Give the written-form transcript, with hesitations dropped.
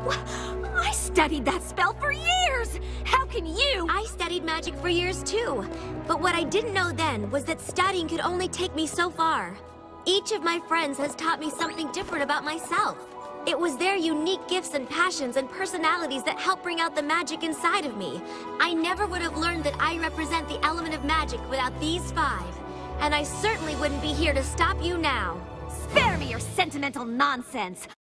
I studied that spell for years! How can you? I studied magic for years too. But what I didn't know then was that studying could only take me so far. Each of my friends has taught me something different about myself. It was their unique gifts and passions and personalities that helped bring out the magic inside of me. I never would have learned that I represent the element of magic without these 5. And I certainly wouldn't be here to stop you now. Spare me your sentimental nonsense!